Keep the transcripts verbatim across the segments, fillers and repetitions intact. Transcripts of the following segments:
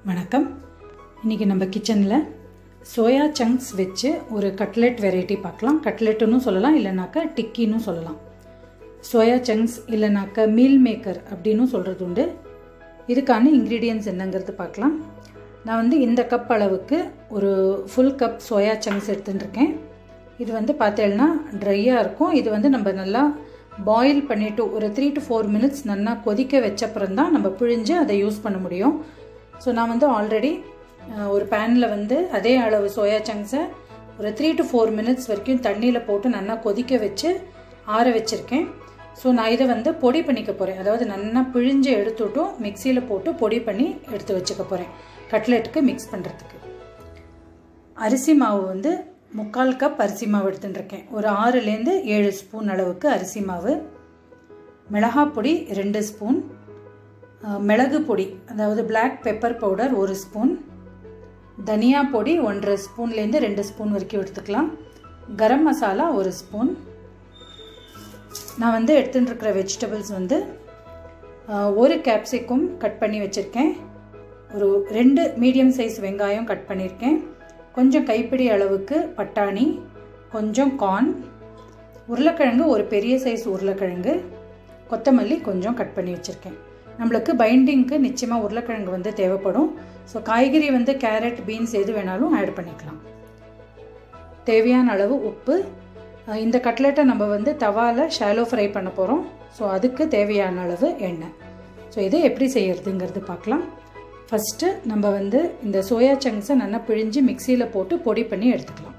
வணக்கம். இன்றைக்கி நம்ம கிச்சனில் சோயா சங்க்ஸ் வச்சு ஒரு கட்லெட் வெரைட்டி பார்க்கலாம். கட்லெட்டுன்னு சொல்லலாம், இல்லைனாக்கா டிக்கின்னு சொல்லலாம். சோயா சங்க்ஸ் இல்லைனாக்கா மீல் மேக்கர் அப்படின்னு சொல்கிறது உண்டு. இதுக்கான இன்க்ரீடியன்ட்ஸ் என்னங்கிறது பார்க்கலாம். நான் வந்து இந்த கப் அளவுக்கு ஒரு ஃபுல் கப் சோயா சங்க்ஸ் எடுத்துட்டுருக்கேன். இது வந்து பார்த்தேன்னா ட்ரையாக இருக்கும். இது வந்து நம்ம நல்லா பாயில் பண்ணிவிட்டு ஒரு த்ரீ டு ஃபோர் மினிட்ஸ் நல்லா கொதிக்க வச்சப்புறம் தான் நம்ம பிழிஞ்சு அதை யூஸ் பண்ண முடியும். ஸோ நான் வந்து ஆல்ரெடி ஒரு பேனில் வந்து அதே அளவு சோயா சங்க்ஸை ஒரு த்ரீ டு ஃபோர் மினிட்ஸ் வரைக்கும் தண்ணியில் போட்டு நல்லா கொதிக்க வச்சு ஆற வச்சுருக்கேன். ஸோ நான் இதை வந்து பொடி பண்ணிக்க போகிறேன். அதாவது நல்லா பிழிஞ்சு எடுத்துட்டும் மிக்சியில் போட்டு பொடி பண்ணி எடுத்து வச்சுக்க போகிறேன் கட்லெட்டுக்கு மிக்ஸ் பண்ணுறதுக்கு. அரிசி மாவு வந்து முக்கால் கப் அரிசி மாவு எடுத்துட்டுருக்கேன். ஒரு ஆறுலேருந்து ஏழு ஸ்பூன் அளவுக்கு அரிசி மாவு. மிளகாய் பொடி ரெண்டு ஸ்பூன், மிளகு பொடி அதாவது பிளாக் பெப்பர் பவுடர் ஒரு ஸ்பூன், தனியா பொடி ஒன்றரை ஸ்பூன்லேருந்து ரெண்டு ஸ்பூன் வரைக்கும் எடுத்துக்கலாம், கரம் மசாலா ஒரு ஸ்பூன். நான் வந்து எடுத்துகிட்டு இருக்கிற வெஜிடபிள்ஸ் வந்து ஒரு கேப்சிகம் கட் பண்ணி வச்சுருக்கேன், ஒரு ரெண்டு மீடியம் சைஸ் வெங்காயம் கட் பண்ணியிருக்கேன், கொஞ்சம் கைப்பிடி அளவுக்கு பட்டாணி, கொஞ்சம் கார்ன், உருளைக்கிழங்கு ஒரு பெரிய சைஸ் உருளைக்கிழங்கு, கொத்தமல்லி கொஞ்சம் கட் பண்ணி வச்சுருக்கேன். நம்மளுக்கு பைண்டிங்க்கு நிச்சயமாக உருளைக்கிழங்கு வந்து தேவைப்படும். ஸோ காய்கறி வந்து கேரட், பீன்ஸ் எது வேணாலும் ஆட் பண்ணிக்கலாம். தேவையான அளவு உப்பு. இந்த கட்லெட்டை நம்ம வந்து தவாவில் ஷாலோ ஃப்ரை பண்ண போகிறோம். ஸோ அதுக்கு தேவையான அளவு எண்ணெய். ஸோ இதை எப்படி செய்யறதுங்கிறது பார்க்கலாம். ஃபஸ்ட்டு நம்ம வந்து இந்த சோயா சங்க்ஸை நல்லா பிழிஞ்சு மிக்சியில் போட்டு பொடி பண்ணி எடுத்துக்கலாம்.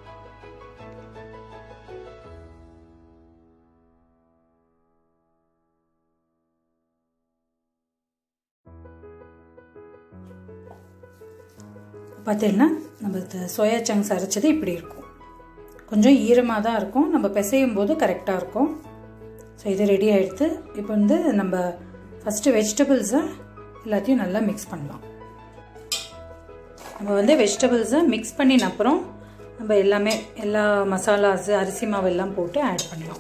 பார்த்தீங்கன்னா நம்ம சோயா சங்க்ஸ் அரைச்சது இப்படி இருக்கும். கொஞ்சம் ஈரமாக தான் இருக்கும். நம்ம பிசையும் போது கரெக்டாக இருக்கும். ஸோ இது ரெடி ஆகிடுது. இப்போ வந்து நம்ம ஃபஸ்ட்டு வெஜிடபிள்ஸை எல்லாத்தையும் நல்லா மிக்ஸ் பண்ணலாம். நம்ம வந்து வெஜிடபிள்ஸை மிக்ஸ் பண்ணின அப்புறம் நம்ம எல்லாமே எல்லா மசாலாஸ் அரிசி மாவு எல்லாம் போட்டு ஆட் பண்ணலாம்.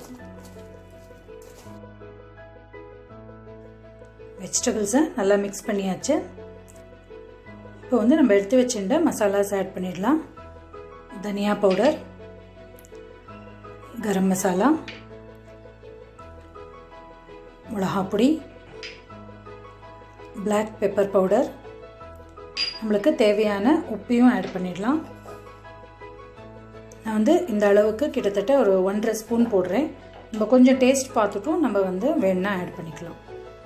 வெஜிடபிள்ஸை நல்லா மிக்ஸ் பண்ணியாச்சு. இப்போ வந்து நம்ம எடுத்து வச்சுட்ட மசாலாஸ் ஆட் பண்ணிடலாம். தனியா பவுடர், கரம் மசாலா, மிளகாய் பொடி, பிளாக் பெப்பர் பவுடர், நம்மளுக்கு தேவையான உப்பையும் ஆட் பண்ணிடலாம். நான் வந்து இந்த அளவுக்கு கிட்டத்தட்ட ஒரு ஒன்றரை ஸ்பூன் போடுறேன். நம்ம கொஞ்சம் டேஸ்ட் பார்த்துட்டும் நம்ம வந்து வேணா ஆட் பண்ணிக்கலாம்.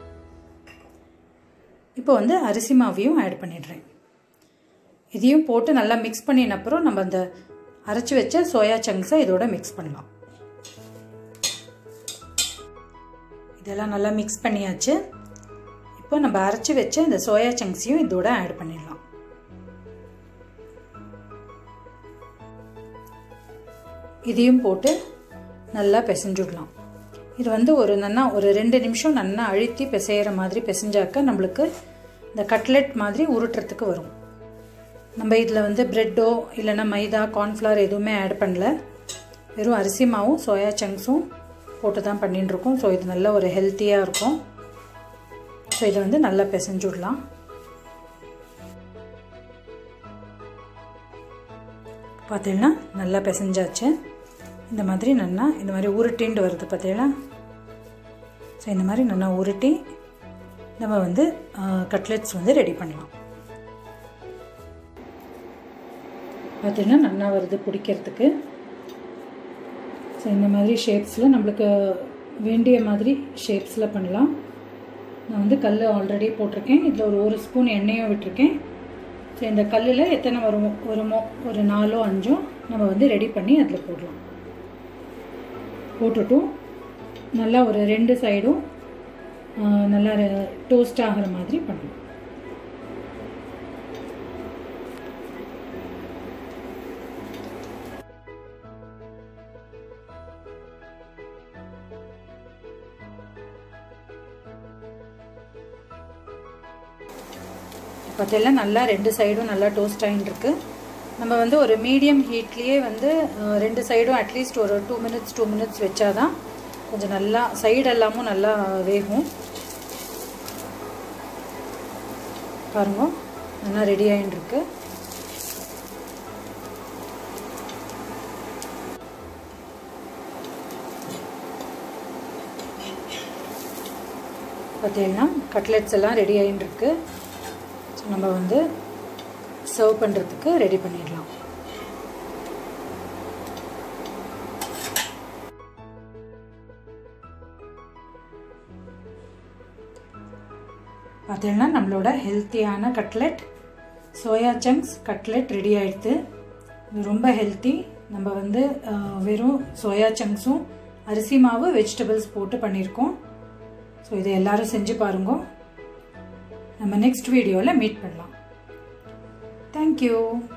இப்போ வந்து அரிசி மாவையும் ஆட் பண்ணிடுறேன். இதையும் போட்டு நல்லா மிக்ஸ் பண்ணின அப்புறம் நம்ம அந்த அரைச்சி வச்ச சோயா சங்க்ஸை இதோட மிக்ஸ் பண்ணலாம். இதெல்லாம் நல்லா மிக்ஸ் பண்ணியாச்சு. இப்போ நம்ம அரைச்சி வச்ச இந்த சோயா சங்க்ஸையும் இதோட ஆட் பண்ணிடலாம். இதையும் போட்டு நல்லா பிசைஞ்சுடலாம். இது வந்து ஒரு நல்லா ஒரு ரெண்டு நிமிஷம் நல்லா அழுத்தி பிசைகிற மாதிரி பிசைஞ்சாக்க நம்மளுக்கு இந்த கட்லெட் மாதிரி உருட்டுறதுக்கு வரும். நம்ம இதில் வந்து ப்ரெட்டோ இல்லைன்னா மைதா, கார்ன்ஃப்ளவர் எதுவுமே ஆட் பண்ணல. வெறும் அரிசி மாவும் சோயா சங்க்ஸும் போட்டு தான் பண்ணிட்டுருக்கோம். ஸோ இது நல்ல ஒரு ஹெல்த்தியாக இருக்கும். ஸோ இதை வந்து நல்லா பிசைஞ்சுடலாம். பார்த்தீங்கன்னா நல்லா பிசைஞ்சாச்சு. இந்த மாதிரி நல்லா இந்த மாதிரி உருட்டின்ட்டு வருது பார்த்தீங்களா. ஸோ இந்த மாதிரி நல்லா உருட்டி நம்ம வந்து கட்லெட்ஸ் வந்து ரெடி பண்ணலாம். பார்த்தீங்கன்னா நல்லா வருது பிடிக்கிறதுக்கு. ஸோ இந்த மாதிரி ஷேப்ஸில் நம்மளுக்கு வேண்டிய மாதிரி ஷேப்ஸில் பண்ணலாம். நான் வந்து கல் ஆல்ரெடி போட்டிருக்கேன். இதில் ஒரு ஒரு ஸ்பூன் எண்ணெயும் விட்டுருக்கேன். ஸோ இந்த கல்லில் எத்தனை வருமோ வருமோ ஒரு நாலோ அஞ்சோ நம்ம வந்து ரெடி பண்ணி அதில் போடலாம். போட்டுட்டும் நல்லா ஒரு ரெண்டு சைடும் நல்லா டோஸ்ட் ஆகிற மாதிரி பண்ணலாம். பார்த்தெல்லாம் நல்லா ரெண்டு சைடும் நல்லா டோஸ்ட் ஆகிட்டுருக்கு. நம்ம வந்து ஒரு மீடியம் ஹீட்லேயே வந்து ரெண்டு சைடும் அட்லீஸ்ட் ஒரு டூ மினிட்ஸ் டூ மினிட்ஸ் வச்சாதான் கொஞ்சம் நல்லா சைடு எல்லாமும் நல்லா வேகும். பாருங்க நல்லா ரெடி ஆகிட்டு இருக்கு. பார்த்தீங்கன்னா கட்லெட்ஸ் எல்லாம் ரெடி ஆகிட்டு இருக்கு. ஸோ நம்ம வந்து சர்வ் பண்ணுறதுக்கு ரெடி பண்ணிடலாம். பார்த்தீங்கன்னா நம்மளோட ஹெல்த்தியான cutlet soya chunks cutlet ready ஆகிடுது. இது ரொம்ப ஹெல்த்தி. நம்ம வந்து வெறும் சோயா சங்க்ஸும் அரிசி மாவு வெஜிடபிள்ஸ் போட்டு பண்ணியிருக்கோம். ஸோ இதை எல்லாரும் செஞ்சு பாருங்க. நம்ம நெக்ஸ்ட் வீடியோவில் மீட் பண்ணலாம். தேங்க்யூ.